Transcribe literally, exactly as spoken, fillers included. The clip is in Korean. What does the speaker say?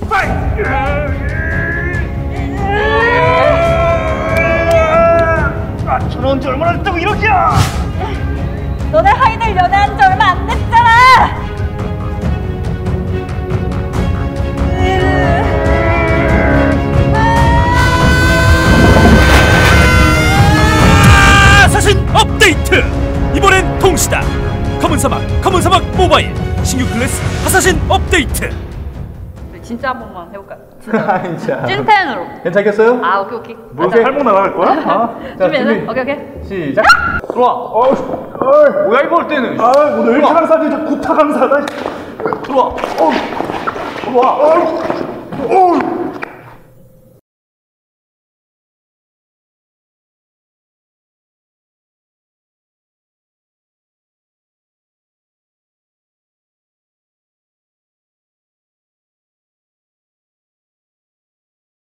아, 전화온 지 얼마나 됐다고 이러기야! 너네 하이들 연애한 지 얼마 안 됐잖아! 사신 업데이트! 이번엔 동시다! 검은사막, 검은사막 모바일 신규 클래스 하사신 업데이트! 진짜 한 번만 해볼까요? 진짜 아, 진짜. 찐텐으로. 괜찮겠어요? 아 오케이 오케이. 뭐 자, 할목 나갈 거야? 아, 자, 준비해서? 준비. 오케이 오케이. 시작. 들어와. 어, 어, 뭐야 이거 할 때는? 아, 오늘 일 차 강사지 저 구 차 강사다. 들어와. 어, 들어와. 어, 어.